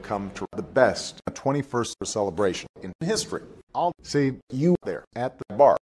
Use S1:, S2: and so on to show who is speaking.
S1: come to the best 21st celebration in history. I'll see you there at the bar.